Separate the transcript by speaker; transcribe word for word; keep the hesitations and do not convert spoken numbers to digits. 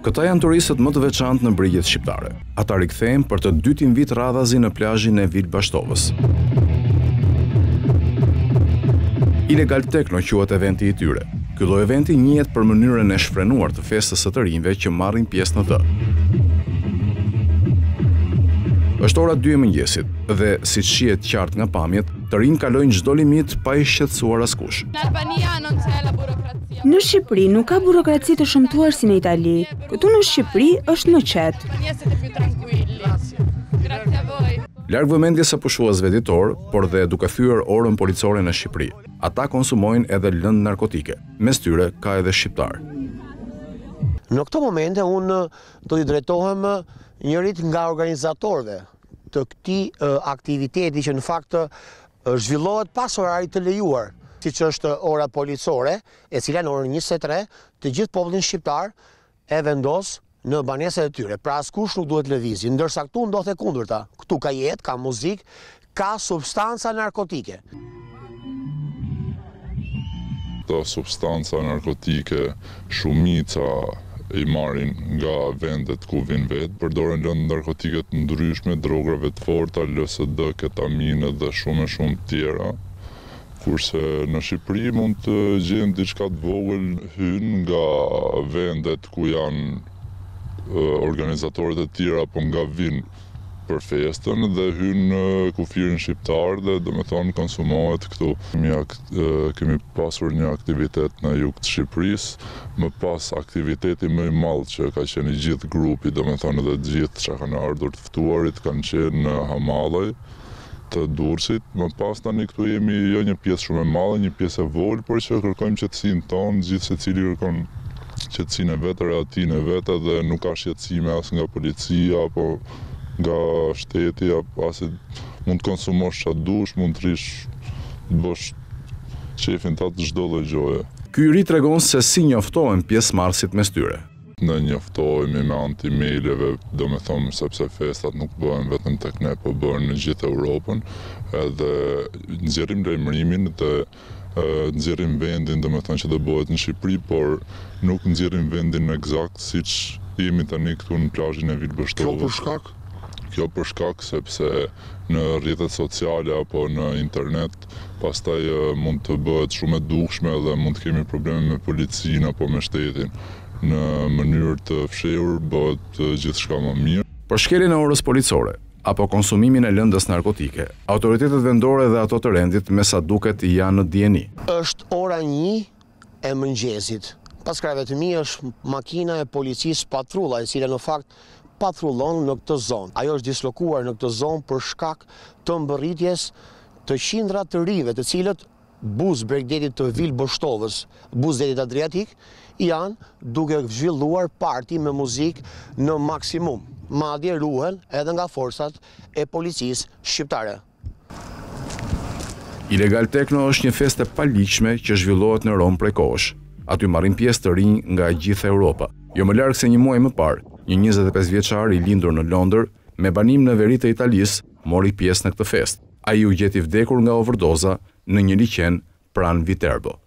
Speaker 1: Këta janë turistët më të veçantë në brigjet shqiptare. Ata rikthehen për të dytin vit radhazi në plazhin e Vilbashtovës. Illegal Techno quhet eventi i tyre. Ky lloj eventi njihet për mënyrën e shfrenuar të festës së të rinjve që marrin pjesë në të. Është ora dy e mëngjesit dhe siç shihet qartë nga pamjet, të rinj kalojnë çdo limit pa i shqetësuar askush.
Speaker 2: Në Shqipëri nuk ka burokraci të shëmtuar si në Itali. Këtu në Shqipëri është më qetë.
Speaker 1: Larg vëmendjes së pushuesve ditor, por dhe duke thyer orën policore në Shqipëri, ata konsumojnë edhe lëndë narkotike. Mes tyre ka edhe shqiptar.
Speaker 3: Në këto momente unë do t'i drejtohem njërit nga organizatorëve të këtij aktiviteti që në fakt zhvillohet pas orarit të lejuar, siç është ora policore, e cila në orën njëzet e tre të gjithë popullin shqiptar e vendos në banesat e tyre. Pra askush nuk duhet lëvizje, ndërsa këtu ndodhet e kundërta. Këtu ka jetë, ka muzikë, ka substanca narkotike.
Speaker 4: Këto substanca narkotike, shumica i marrin nga vendet ku vin vetë, përdoren lëndë narkotike të ndryshme, drograve të forta, L S D, ketamine dhe shumë e shumë tjera. Kurse në Shqipëri mund të gjejmë diçka të vogël hyn nga vendet ku janë organizatorët e tjera apo nga vin për festën dhe hyn në kufirin shqiptar dhe do me thonë konsumohet këtu. Kemi pasur një aktivitet në jug të Shqipërisë, më pas aktiviteti më i madh që ka qenë i gjithë grupi, do me thonë edhe të gjithë që kanë ardhur të ftuarit kanë qenë në Hamallaj të Durrësit. Më pas tani këtu jemi jo një pjesë shumë e madhe, një pjesë e vogël, por që kërkojmë qetësinë tonë, gjithë secili kërkon qetësinë e vetë, reatinë e vetë dhe nuk ka shqetësime as nga policia apo nga shteti, pasi mund të konsumosh çfarë dush, mund të rish të bësh qefin të atë çdo lloj gjoje.
Speaker 1: Ky i ri tregon se si njoftohen pjesëmarrësit mes tyre.
Speaker 4: Ne njoftohemi me anë të emaileve, do me thonë sepse festat nuk bëhen vetëm tek ne, po bëhen në gjithë Europën, edhe nxjerrim lajmërimin të nxjerrim vendin, do me thonë që do bëhet në Shqipëri, por nuk nxjerrim vendin eksakt siç jemi tani këtu në plazhin e Vilbashtovës.
Speaker 5: Kjo për shkak?
Speaker 4: Kjo për shkak sepse në rrjetet sociale apo në internet pastaj mund të bëhet shumë e dukshme dhe mund të kemi probleme me policinë apo me shtetin. Në mënyrë të fshehur bëhet gjithçka më mirë.
Speaker 1: Për shkeljen e orës policore apo konsumimin e lëndës narkotike, autoritetet vendore dhe ato të rendit me sa duket janë në dieni.
Speaker 3: Është ora një e mëngjesit. Pas krajve të mi është makina e policisë patrulla, e cila në fakt patrullon në këtë zonë. Ajo është dislokuar në këtë zonë për shkak të mbërritjes të qindra të rive, të cilët buz bregdetit të Vilbashtovës, buz detit Adriatik, janë duke zhvilluar parti me muzikë në maksimum. Madje ruhen edhe nga forcat e policisë shqiptare.
Speaker 1: Illegal Techno është një festë e paligjshme që zhvillohet në Rom prej kohësh. Aty marrin pjesë të rinj nga gjithë Europa. Jo më larg se një muaj më parë, një njëzet e pesë vjeçar i lindur në Londër, me banim në veri të Italisë, mori pjesë në këtë festë. Ai u gjeti vdekur nga overdoza në një liqen pranë Viterbo.